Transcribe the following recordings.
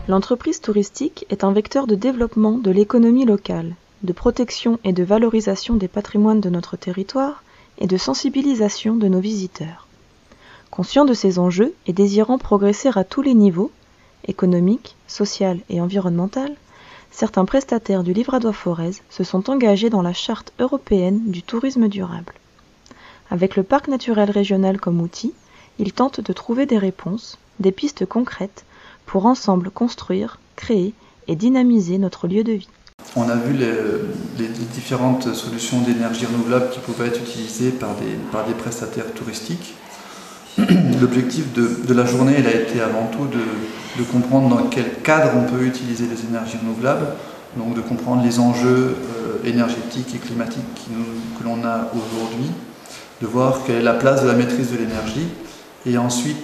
L'entreprise touristique est un vecteur de développement de l'économie locale, de protection et de valorisation des patrimoines de notre territoire et de sensibilisation de nos visiteurs. Conscient de ces enjeux et désirant progresser à tous les niveaux, économique, social et environnemental, certains prestataires du Livradois Forez se sont engagés dans la Charte européenne du tourisme durable. Avec le parc naturel régional comme outil, ils tentent de trouver des réponses, des pistes concrètes pour ensemble construire, créer et dynamiser notre lieu de vie. On a vu les différentes solutions d'énergie renouvelable qui pouvaient être utilisées par des prestataires touristiques. L'objectif de la journée, elle a été avant tout de comprendre dans quel cadre on peut utiliser les énergies renouvelables, donc de comprendre les enjeux énergétiques et climatiques que l'on a aujourd'hui, de voir quelle est la place de la maîtrise de l'énergie, et ensuite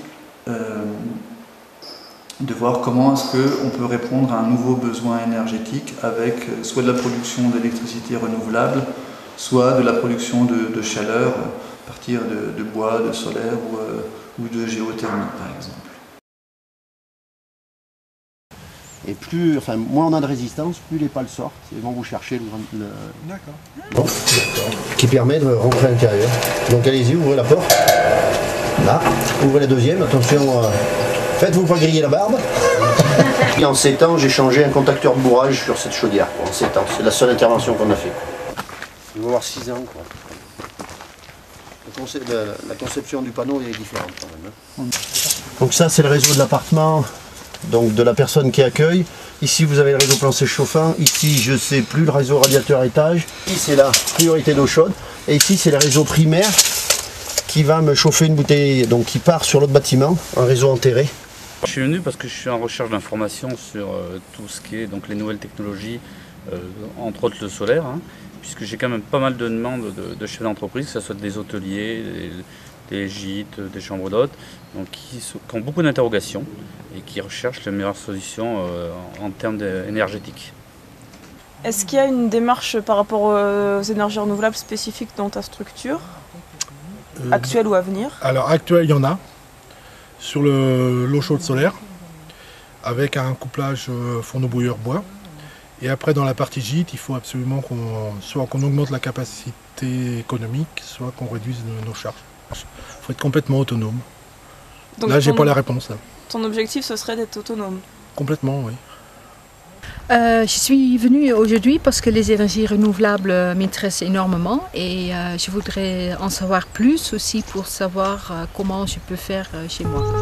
de voir comment est-ce qu'on peut répondre à un nouveau besoin énergétique avec soit de la production d'électricité renouvelable, soit de la production de chaleur à partir de bois, de solaire ou de géothermie par exemple. Et moins on a de résistance, plus les pales sortent et vont vous chercher le... D'accord. Bon. Qui permet de rentrer à l'intérieur. Donc allez-y, ouvrez la porte. Là, ouvrez la deuxième, attention, faites-vous pas griller la barbe. Et en 7 ans, j'ai changé un contacteur de bourrage sur cette chaudière, quoi, en 7 ans. C'est la seule intervention qu'on a fait. Il va y avoir 6 ans, quoi. La conception du panneau est différente quand même. Hein. Donc ça, c'est le réseau de l'appartement, donc de la personne qui accueille. Ici, vous avez le réseau plancher chauffant. Ici, je ne sais plus, le réseau radiateur étage. Ici, c'est la priorité d'eau chaude. Et ici, c'est le réseau primaire qui va me chauffer une bouteille, donc qui part sur l'autre bâtiment, un réseau enterré. Je suis venu parce que je suis en recherche d'informations sur tout ce qui est donc les nouvelles technologies, entre autres le solaire, hein, puisque j'ai quand même pas mal de demandes de chefs d'entreprise, que ce soit des hôteliers, des gîtes, des chambres d'hôtes, donc qui ont beaucoup d'interrogations et qui recherchent les meilleures solutions en termes énergétiques. Est-ce qu'il y a une démarche par rapport aux énergies renouvelables spécifiques dans ta structure, actuelle ou à venir? Alors actuelle, il y en a, sur l'eau chaude solaire, avec un couplage fourneau-bouilleur bois. Et après, dans la partie gîte, il faut absolument soit qu'on augmente la capacité économique, soit qu'on réduise nos charges. Il faut être complètement autonome. Donc là, j'ai pas la réponse. Là. Ton objectif, ce serait d'être autonome? Complètement, oui. Je suis venue aujourd'hui parce que les énergies renouvelables m'intéressent énormément et je voudrais en savoir plus aussi pour savoir comment je peux faire chez moi.